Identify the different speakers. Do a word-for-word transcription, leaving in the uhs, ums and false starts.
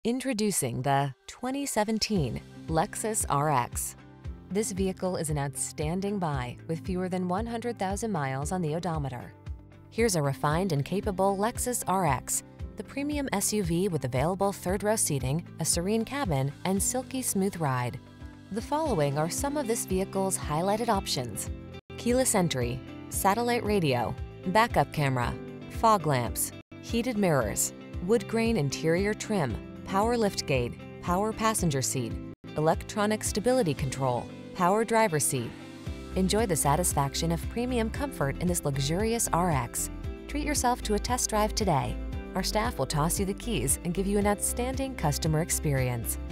Speaker 1: Introducing the twenty seventeen Lexus R X. This vehicle is an outstanding buy with fewer than one hundred thousand miles on the odometer. Here's a refined and capable Lexus R X, the premium S U V with available third-row seating, a serene cabin, and silky smooth ride. The following are some of this vehicle's highlighted options: keyless entry, satellite radio, backup camera, fog lamps, heated mirrors, Woodgrain Interior Trim, power liftgate, power passenger seat, electronic stability control, power driver seat. Enjoy the satisfaction of premium comfort in this luxurious R X. Treat yourself to a test drive today. Our staff will toss you the keys and give you an outstanding customer experience.